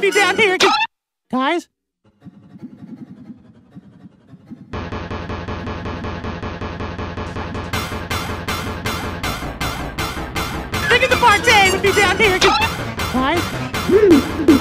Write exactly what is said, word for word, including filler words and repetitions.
me down here. Guys? Think of the party with me down here. Guys?